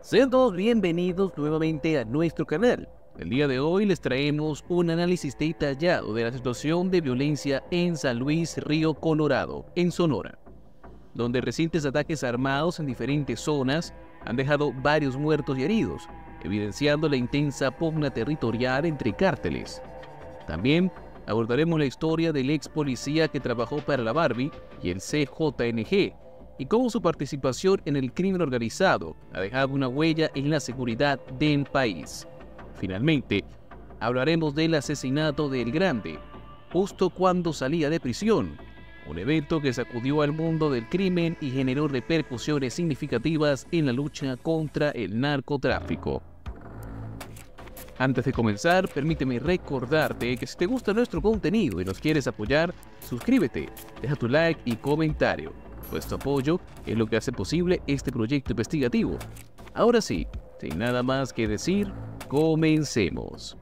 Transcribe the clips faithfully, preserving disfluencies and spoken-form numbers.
Sean todos bienvenidos nuevamente a nuestro canal. El día de hoy les traemos un análisis detallado de la situación de violencia en San Luis Río Colorado, en Sonora, donde recientes ataques armados en diferentes zonas han dejado varios muertos y heridos, evidenciando la intensa pugna territorial entre cárteles. También abordaremos la historia del ex policía que trabajó para la Barbie y el C J N G, y cómo su participación en el crimen organizado ha dejado una huella en la seguridad del país. Finalmente, hablaremos del asesinato de El Grande, justo cuando salía de prisión, un evento que sacudió al mundo del crimen y generó repercusiones significativas en la lucha contra el narcotráfico. Antes de comenzar, permíteme recordarte que si te gusta nuestro contenido y nos quieres apoyar, suscríbete, deja tu like y comentario. Vuestro apoyo es lo que hace posible este proyecto investigativo. Ahora sí, sin nada más que decir, comencemos.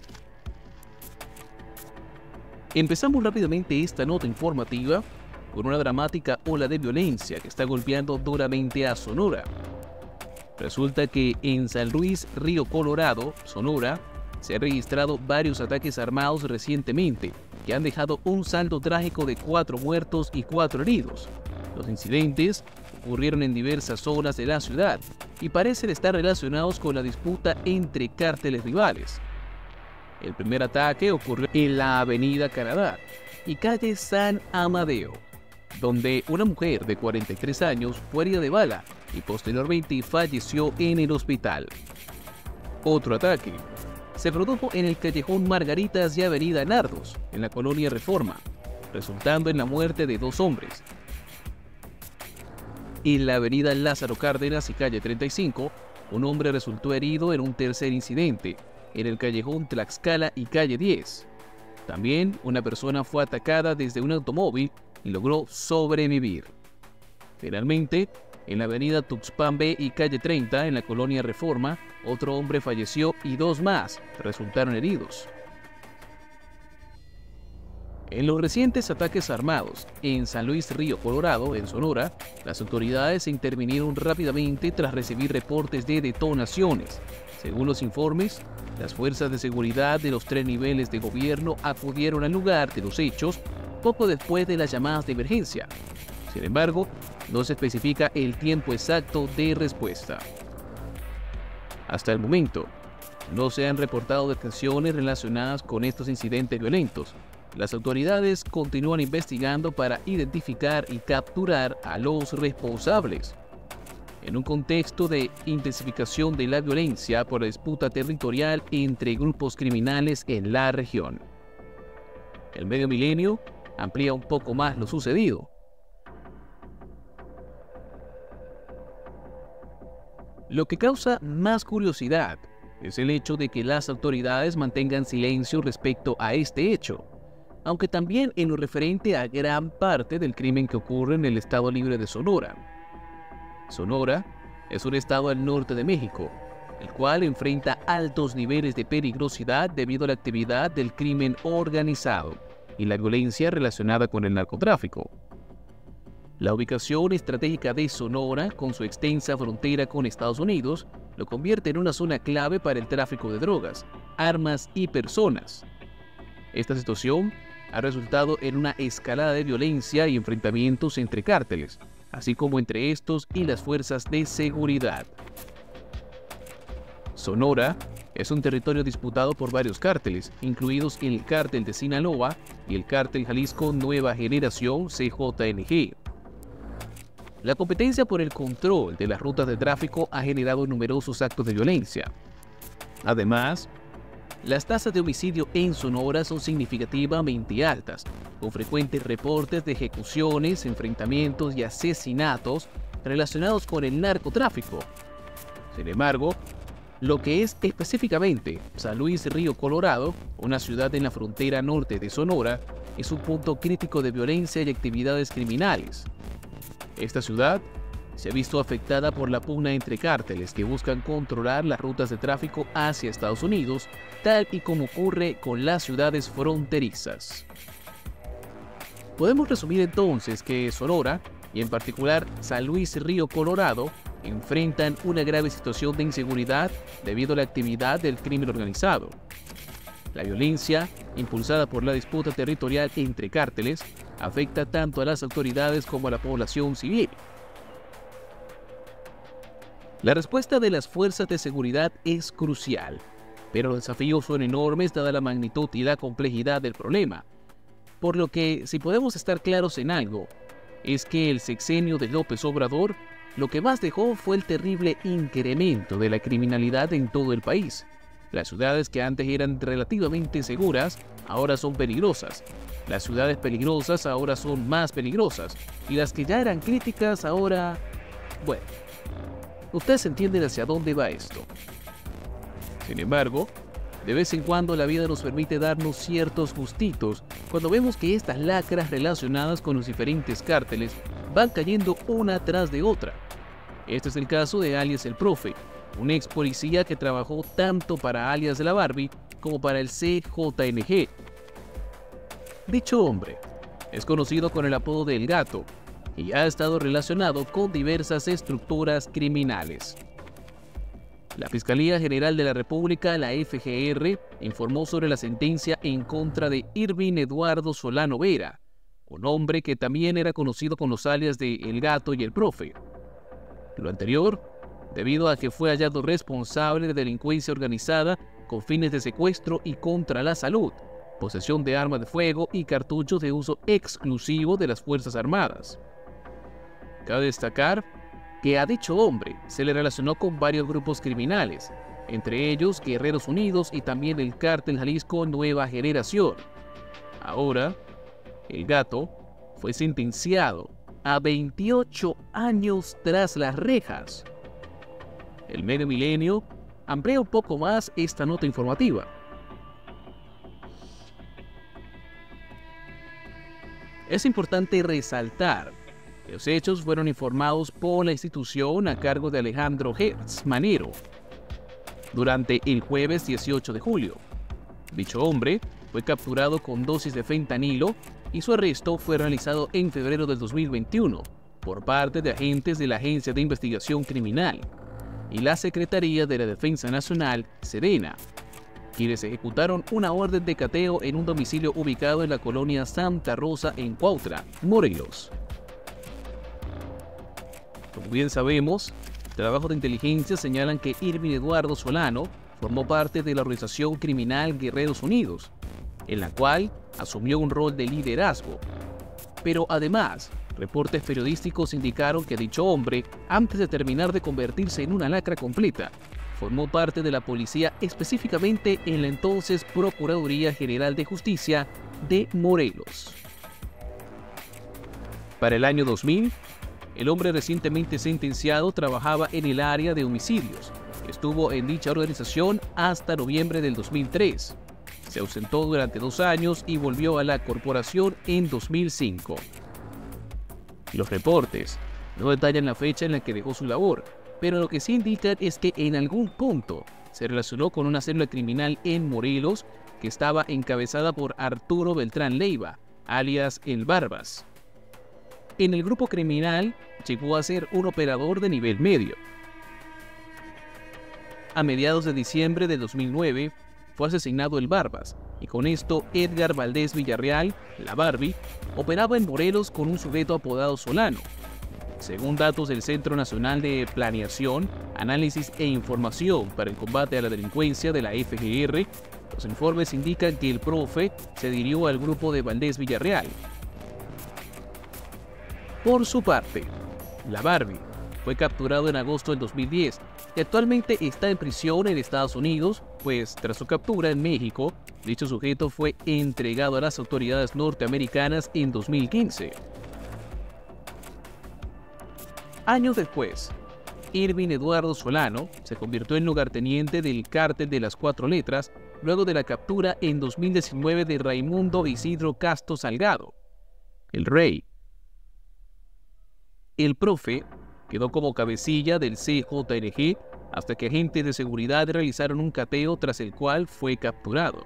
Empezamos rápidamente esta nota informativa con una dramática ola de violencia que está golpeando duramente a Sonora. Resulta que en San Luis Río Colorado, Sonora, se han registrado varios ataques armados recientemente que han dejado un saldo trágico de cuatro muertos y cuatro heridos. Los incidentes ocurrieron en diversas zonas de la ciudad y parecen estar relacionados con la disputa entre cárteles rivales. El primer ataque ocurrió en la Avenida Canadá y calle San Amadeo, donde una mujer de cuarenta y tres años fue herida de bala y posteriormente falleció en el hospital. Otro ataque se produjo en el callejón Margaritas y Avenida Nardos, en la colonia Reforma, resultando en la muerte de dos hombres. En la avenida Lázaro Cárdenas y calle treinta y cinco, un hombre resultó herido en un tercer incidente, en el callejón Tlaxcala y calle diez. También una persona fue atacada desde un automóvil y logró sobrevivir. Finalmente, en la avenida Tuxpan B y calle treinta, en la colonia Reforma, otro hombre falleció y dos más resultaron heridos. En los recientes ataques armados en San Luis Río Colorado, en Sonora, las autoridades intervinieron rápidamente tras recibir reportes de detonaciones. Según los informes, las fuerzas de seguridad de los tres niveles de gobierno acudieron al lugar de los hechos poco después de las llamadas de emergencia. Sin embargo, no se especifica el tiempo exacto de respuesta. Hasta el momento, no se han reportado detenciones relacionadas con estos incidentes violentos. Las autoridades continúan investigando para identificar y capturar a los responsables. En un contexto de intensificación de la violencia por la disputa territorial entre grupos criminales en la región. El Medio Milenio amplía un poco más lo sucedido. Lo que causa más curiosidad es el hecho de que las autoridades mantengan silencio respecto a este hecho, aunque también en lo referente a gran parte del crimen que ocurre en el Estado Libre de Sonora. Sonora es un estado al norte de México, el cual enfrenta altos niveles de peligrosidad debido a la actividad del crimen organizado y la violencia relacionada con el narcotráfico. La ubicación estratégica de Sonora, con su extensa frontera con Estados Unidos, lo convierte en una zona clave para el tráfico de drogas, armas y personas. Esta situación ha resultado en una escalada de violencia y enfrentamientos entre cárteles, así como entre estos y las fuerzas de seguridad. Sonora es un territorio disputado por varios cárteles, incluidos el Cártel de Sinaloa y el Cártel Jalisco Nueva Generación C J N G. La competencia por el control de las rutas de tráfico ha generado numerosos actos de violencia. Además, las tasas de homicidio en Sonora son significativamente altas, con frecuentes reportes de ejecuciones, enfrentamientos y asesinatos relacionados con el narcotráfico. Sin embargo, lo que es específicamente San Luis Río Colorado, una ciudad en la frontera norte de Sonora, es un punto crítico de violencia y actividades criminales. Esta ciudad se ha visto afectada por la pugna entre cárteles que buscan controlar las rutas de tráfico hacia Estados Unidos, tal y como ocurre con las ciudades fronterizas. Podemos resumir entonces que Sonora, y en particular San Luis Río Colorado, enfrentan una grave situación de inseguridad debido a la actividad del crimen organizado. La violencia, impulsada por la disputa territorial entre cárteles, afecta tanto a las autoridades como a la población civil. La respuesta de las fuerzas de seguridad es crucial, pero los desafíos son enormes dada la magnitud y la complejidad del problema. Por lo que, si podemos estar claros en algo, es que el sexenio de López Obrador lo que más dejó fue el terrible incremento de la criminalidad en todo el país. Las ciudades que antes eran relativamente seguras, ahora son peligrosas. Las ciudades peligrosas ahora son más peligrosas. Y las que ya eran críticas ahora... Bueno, ustedes entienden hacia dónde va esto. Sin embargo, de vez en cuando la vida nos permite darnos ciertos gustitos cuando vemos que estas lacras relacionadas con los diferentes cárteles van cayendo una tras de otra. Este es el caso de alias el Profe, un ex policía que trabajó tanto para alias de la Barbie como para el C J N G. Dicho hombre es conocido con el apodo de El Gato y ha estado relacionado con diversas estructuras criminales. La Fiscalía General de la República, la F G R, informó sobre la sentencia en contra de Irving Eduardo Solano Vera, un hombre que también era conocido con los alias de El Gato y El Profe. Lo anterior, debido a que fue hallado responsable de delincuencia organizada con fines de secuestro y contra la salud, posesión de armas de fuego y cartuchos de uso exclusivo de las Fuerzas Armadas. Cabe destacar que a dicho hombre se le relacionó con varios grupos criminales, entre ellos Guerreros Unidos y también el Cártel Jalisco Nueva Generación. Ahora, El Gato fue sentenciado a veintiocho años tras las rejas. El Medio Milenio amplía un poco más esta nota informativa. Es importante resaltar que los hechos fueron informados por la institución a cargo de Alejandro Hertz Manero durante el jueves dieciocho de julio. Dicho hombre fue capturado con dosis de fentanilo y su arresto fue realizado en febrero del dos mil veintiuno por parte de agentes de la Agencia de Investigación Criminal y la Secretaría de la Defensa Nacional, Sedena, quienes ejecutaron una orden de cateo en un domicilio ubicado en la colonia Santa Rosa en Cuautla, Morelos. Como bien sabemos, trabajos de inteligencia señalan que Irving Eduardo Solano formó parte de la organización criminal Guerreros Unidos, en la cual asumió un rol de liderazgo. Pero además, reportes periodísticos indicaron que dicho hombre, antes de terminar de convertirse en una lacra completa, formó parte de la policía, específicamente en la entonces Procuraduría General de Justicia de Morelos. Para el año dos mil, el hombre recientemente sentenciado trabajaba en el área de homicidios. Estuvo en dicha organización hasta noviembre del dos mil tres. Se ausentó durante dos años y volvió a la corporación en dos mil cinco. Los reportes no detallan la fecha en la que dejó su labor, pero lo que sí indican es que en algún punto se relacionó con una célula criminal en Morelos que estaba encabezada por Arturo Beltrán Leiva, alias El Barbas. En el grupo criminal llegó a ser un operador de nivel medio. A mediados de diciembre de dos mil nueve fue asesinado El Barbas, y con esto Edgar Valdés Villarreal, la Barbie, operaba en Morelos con un sujeto apodado Solano. Según datos del Centro Nacional de Planeación, Análisis e Información para el Combate a la Delincuencia de la F G R, los informes indican que el Profe se dirigió al grupo de Valdés Villarreal. Por su parte, la Barbie fue capturado en agosto del dos mil diez y actualmente está en prisión en Estados Unidos, pues tras su captura en México, dicho sujeto fue entregado a las autoridades norteamericanas en dos mil quince. Años después, Irving Eduardo Solano se convirtió en lugarteniente del Cártel de las Cuatro Letras luego de la captura en dos mil diecinueve de Raimundo Isidro Castro Salgado, el Rey. El Profe quedó como cabecilla del C J N G hasta que agentes de seguridad realizaron un cateo tras el cual fue capturado.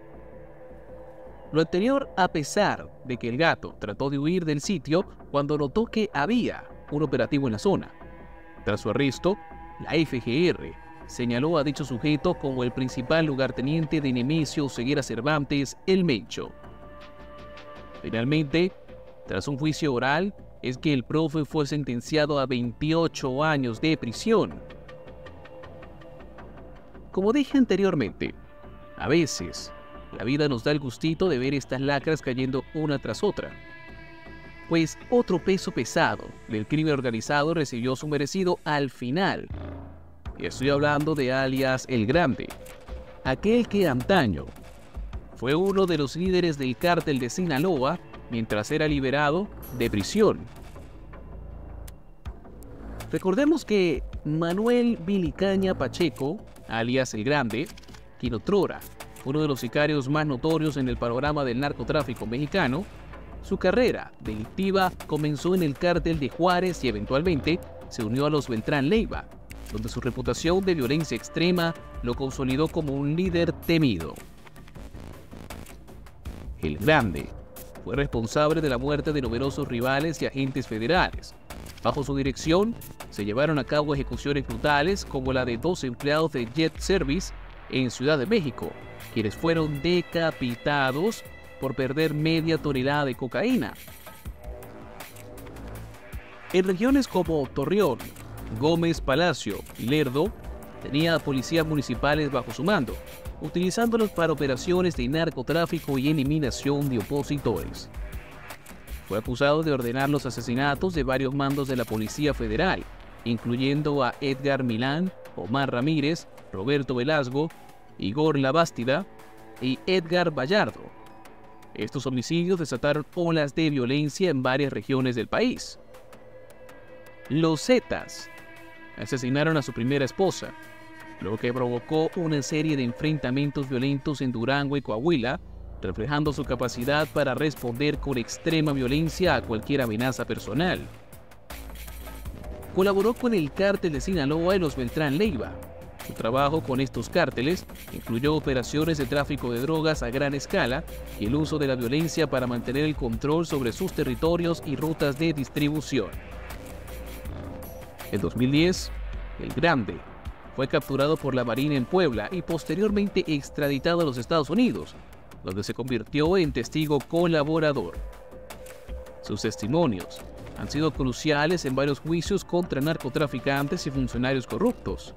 Lo anterior a pesar de que el Gato trató de huir del sitio cuando notó que había un operativo en la zona. Tras su arresto, la F G R señaló a dicho sujeto como el principal lugarteniente de Nemesio Ceguera Cervantes, el Mencho. Finalmente, tras un juicio oral, es que el profe fue sentenciado a veintiocho años de prisión. Como dije anteriormente, a veces la vida nos da el gustito de ver estas lacras cayendo una tras otra. Pues otro peso pesado del crimen organizado recibió su merecido al final. Y estoy hablando de alias El Grande, aquel que antaño fue uno de los líderes del cártel de Sinaloa mientras era liberado de prisión. Recordemos que Manuel Bilicaña Pacheco, alias El Grande, quien otrora fue uno de los sicarios más notorios en el panorama del narcotráfico mexicano, su carrera delictiva comenzó en el cártel de Juárez y eventualmente se unió a los Beltrán Leiva, donde su reputación de violencia extrema lo consolidó como un líder temido. El Grande fue responsable de la muerte de numerosos rivales y agentes federales. Bajo su dirección, se llevaron a cabo ejecuciones brutales como la de dos empleados de Jet Service en Ciudad de México, quienes fueron decapitados por perder media tonelada de cocaína. En regiones como Torreón, Gómez Palacio y Lerdo, tenía policías municipales bajo su mando, utilizándolos para operaciones de narcotráfico y eliminación de opositores. Fue acusado de ordenar los asesinatos de varios mandos de la Policía Federal, incluyendo a Edgar Milán, Omar Ramírez, Roberto Velasco, Igor Labástida y Edgar Vallardo. Estos homicidios desataron olas de violencia en varias regiones del país. Los Zetas asesinaron a su primera esposa, lo que provocó una serie de enfrentamientos violentos en Durango y Coahuila, reflejando su capacidad para responder con extrema violencia a cualquier amenaza personal. Colaboró con el cártel de Sinaloa y los Beltrán Leiva. Su trabajo con estos cárteles incluyó operaciones de tráfico de drogas a gran escala y el uso de la violencia para mantener el control sobre sus territorios y rutas de distribución. En dos mil diez, El Grande fue capturado por la Marina en Puebla y posteriormente extraditado a los Estados Unidos, donde se convirtió en testigo colaborador. Sus testimonios han sido cruciales en varios juicios contra narcotraficantes y funcionarios corruptos.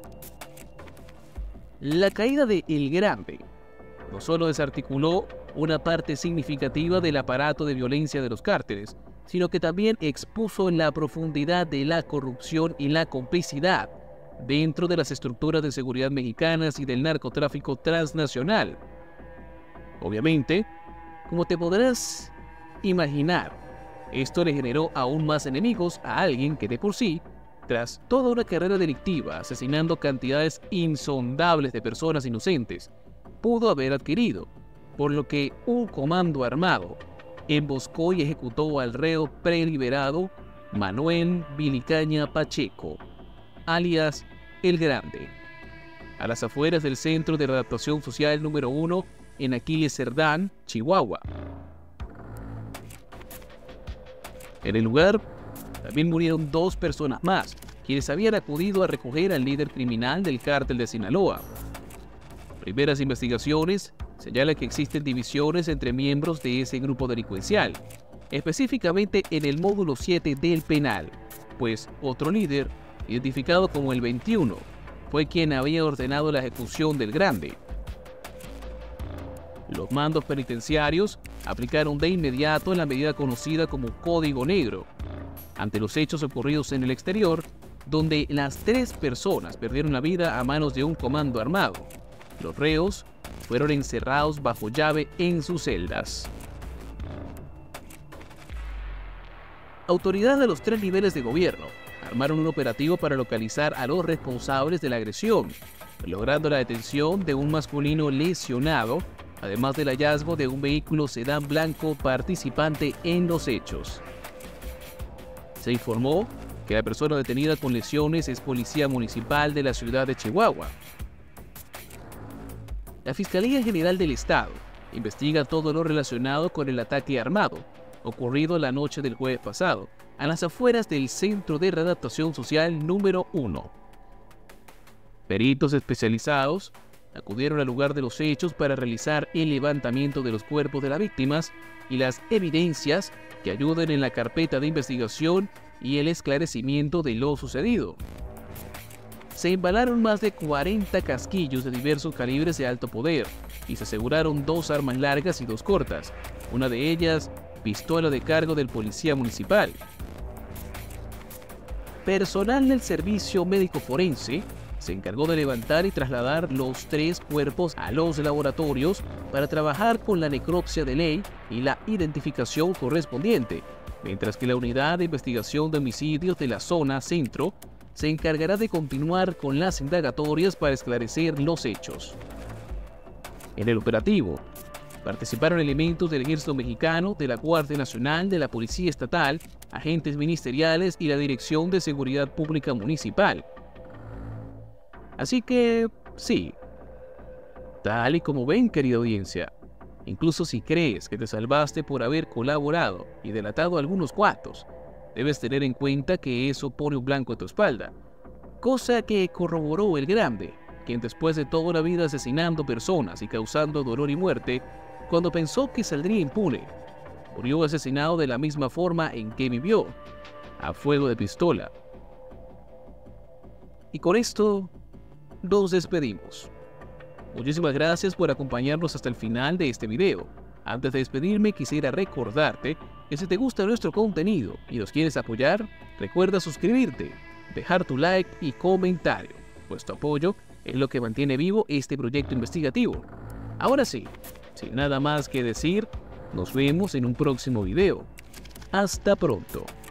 La caída de El Grande no solo desarticuló una parte significativa del aparato de violencia de los cárteles, sino que también expuso la profundidad de la corrupción y la complicidad dentro de las estructuras de seguridad mexicanas y del narcotráfico transnacional. Obviamente, como te podrás imaginar, esto le generó aún más enemigos a alguien que de por sí, tras toda una carrera delictiva asesinando cantidades insondables de personas inocentes, pudo haber adquirido, por lo que un comando armado emboscó y ejecutó al reo preliberado Manuel Bilicaña Pacheco, alias El Grande, a las afueras del Centro de Readaptación Social número uno en Aquiles Cerdán, Chihuahua. En el lugar también murieron dos personas más, quienes habían acudido a recoger al líder criminal del cártel de Sinaloa. Primeras investigaciones señalan que existen divisiones entre miembros de ese grupo delincuencial, específicamente en el módulo siete del penal, pues otro líder, identificado como el veintiuno, fue quien había ordenado la ejecución del Grande. Los mandos penitenciarios aplicaron de inmediato la medida conocida como Código Negro, ante los hechos ocurridos en el exterior, donde las tres personas perdieron la vida a manos de un comando armado. Los reos fueron encerrados bajo llave en sus celdas. Autoridades de los tres niveles de gobierno armaron un operativo para localizar a los responsables de la agresión, logrando la detención de un masculino lesionado, además del hallazgo de un vehículo sedán blanco participante en los hechos. Se informó que la persona detenida con lesiones es policía municipal de la ciudad de Chihuahua. La Fiscalía General del Estado investiga todo lo relacionado con el ataque armado ocurrido la noche del jueves pasado a las afueras del Centro de Readaptación Social número uno. Peritos especializados acudieron al lugar de los hechos para realizar el levantamiento de los cuerpos de las víctimas y las evidencias que ayuden en la carpeta de investigación y el esclarecimiento de lo sucedido. Se embalaron más de cuarenta casquillos de diversos calibres de alto poder y se aseguraron dos armas largas y dos cortas, una de ellas pistola de cargo del policía municipal. Personal del servicio médico forense se encargó de levantar y trasladar los tres cuerpos a los laboratorios para trabajar con la necropsia de ley y la identificación correspondiente, mientras que la unidad de investigación de homicidios de la zona centro se encargará de continuar con las indagatorias para esclarecer los hechos. En el operativo participaron elementos del Ejército Mexicano, de la Guardia Nacional, de la Policía Estatal, agentes ministeriales y la Dirección de Seguridad Pública Municipal. Así que, sí, tal y como ven, querida audiencia, incluso si crees que te salvaste por haber colaborado y delatado a algunos cuatos, debes tener en cuenta que eso pone un blanco a tu espalda, cosa que corroboró el Grande, quien después de toda la vida asesinando personas y causando dolor y muerte, cuando pensó que saldría impune, murió asesinado de la misma forma en que vivió, a fuego de pistola. Y con esto nos despedimos. Muchísimas gracias por acompañarnos hasta el final de este video. Antes de despedirme, quisiera recordarte que si te gusta nuestro contenido y nos quieres apoyar, recuerda suscribirte, dejar tu like y comentario, pues tu apoyo es lo que mantiene vivo este proyecto investigativo. Ahora sí, sin nada más que decir, nos vemos en un próximo video. Hasta pronto.